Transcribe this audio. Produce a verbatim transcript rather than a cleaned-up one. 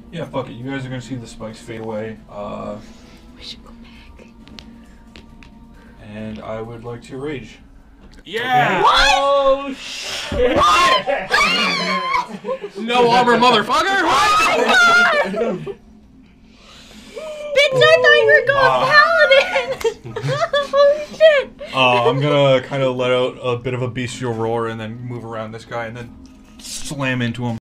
Yeah, fuck it. You guys are gonna see the spikes fade away. Uh, We should go back. and I would like to rage. Yeah! Okay. What? Oh, shit! What? No armor, motherfucker! What? Bitch, I thought you were going Uh, paladin! Holy shit! Uh, I'm gonna kind of let out a bit of a bestial roar and then move around this guy and then slam into him.